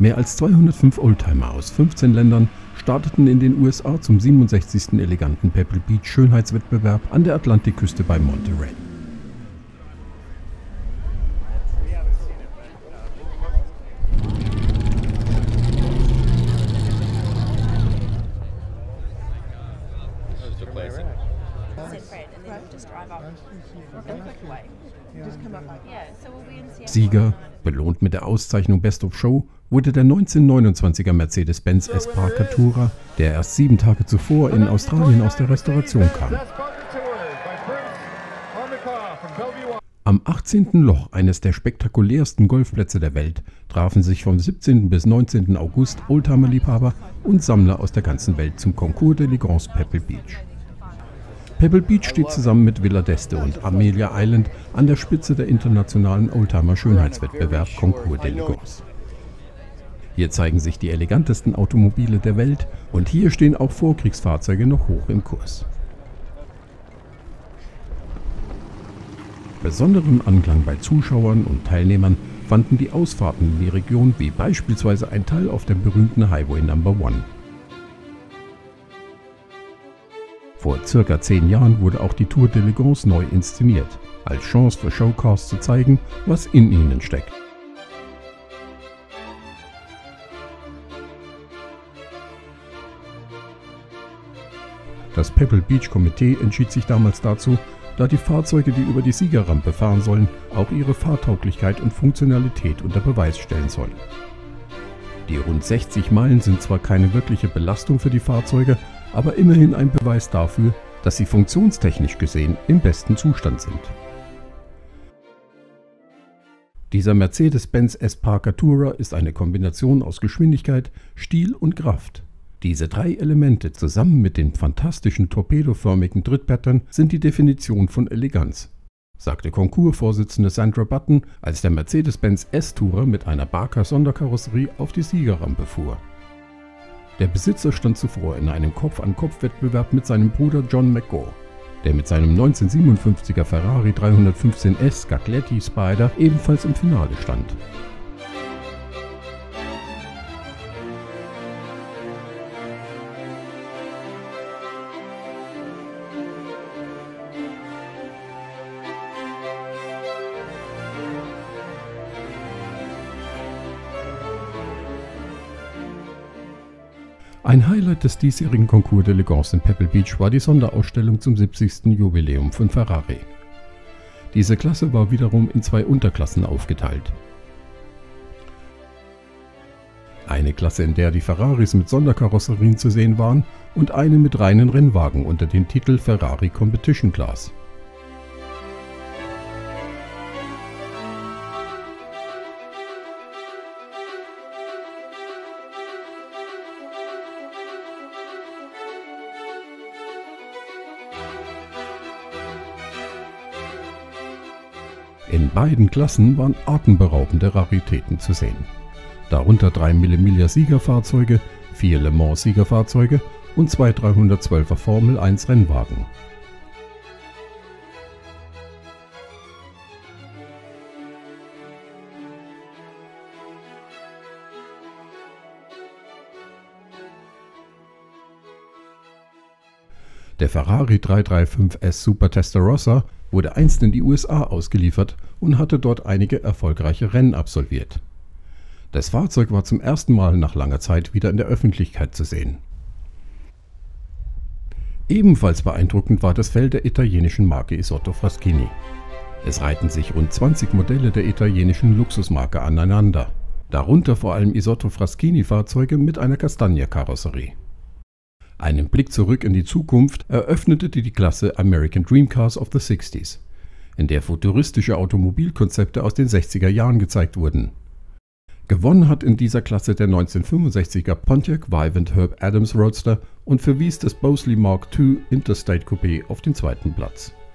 Mehr als 205 Oldtimer aus 15 Ländern starteten in den USA zum 67. eleganten Pebble Beach Schönheitswettbewerb an der Atlantikküste bei Monterey. Sieger, belohnt mit der Auszeichnung Best of Show, wurde der 1929er Mercedes-Benz S-Parker Tourer, der erst 7 Tage zuvor in Australien aus der Restauration kam. Am 18. Loch eines der spektakulärsten Golfplätze der Welt trafen sich vom 17. bis 19. August Oldtimer-Liebhaber und Sammler aus der ganzen Welt zum Concours d'Elegance Pebble Beach. Pebble Beach steht zusammen mit Villa d'Este und Amelia Island an der Spitze der internationalen Oldtimer-Schönheitswettbewerb Concours d'Elegance. Hier zeigen sich die elegantesten Automobile der Welt und hier stehen auch Vorkriegsfahrzeuge noch hoch im Kurs. Besonderen Anklang bei Zuschauern und Teilnehmern fanden die Ausfahrten in die Region, wie beispielsweise ein Teil auf dem berühmten Highway No. 1. Vor circa 10 Jahren wurde auch die Tour d'Elegance neu inszeniert, als Chance für Showcars zu zeigen, was in ihnen steckt. Das Pebble Beach Komitee entschied sich damals dazu, da die Fahrzeuge, die über die Siegerrampe fahren sollen, auch ihre Fahrtauglichkeit und Funktionalität unter Beweis stellen sollen. Die rund 60 Meilen sind zwar keine wirkliche Belastung für die Fahrzeuge, aber immerhin ein Beweis dafür, dass sie funktionstechnisch gesehen im besten Zustand sind. Dieser Mercedes-Benz S-Parker Tourer ist eine Kombination aus Geschwindigkeit, Stil und Kraft. Diese 3 Elemente zusammen mit den fantastischen torpedoförmigen Trittpattern sind die Definition von Eleganz, sagte Konkursvorsitzende Sandra Button, als der Mercedes-Benz S-Tourer mit einer Barker-Sonderkarosserie auf die Siegerrampe fuhr. Der Besitzer stand zuvor in einem Kopf-an-Kopf-Wettbewerb mit seinem Bruder John McGaw, der mit seinem 1957er Ferrari 315S Scaglietti Spider ebenfalls im Finale stand. Ein Highlight des diesjährigen Concours d'Elegance in Pebble Beach war die Sonderausstellung zum 70. Jubiläum von Ferrari. Diese Klasse war wiederum in 2 Unterklassen aufgeteilt. Eine Klasse, in der die Ferraris mit Sonderkarosserien zu sehen waren, und eine mit reinen Rennwagen unter dem Titel Ferrari Competition Class. In beiden Klassen waren atemberaubende Raritäten zu sehen. Darunter 3 Mille Siegerfahrzeuge, 4 Le Mans Siegerfahrzeuge und 2 312er Formel 1 Rennwagen. Der Ferrari 335S Super Testarossa wurde einst in die USA ausgeliefert und hatte dort einige erfolgreiche Rennen absolviert. Das Fahrzeug war zum ersten Mal nach langer Zeit wieder in der Öffentlichkeit zu sehen. Ebenfalls beeindruckend war das Feld der italienischen Marke Isotta Fraschini. Es reihten sich rund 20 Modelle der italienischen Luxusmarke aneinander, darunter vor allem Isotta Fraschini-Fahrzeuge mit einer Kastanie-Karosserie. Einen Blick zurück in die Zukunft eröffnete die Klasse American Dream Cars of the 60s, in der futuristische Automobilkonzepte aus den 60er Jahren gezeigt wurden. Gewonnen hat in dieser Klasse der 1965er Pontiac Vivint Herb Adams Roadster und verwies das Bosley Mark II Interstate Coupé auf den 2. Platz.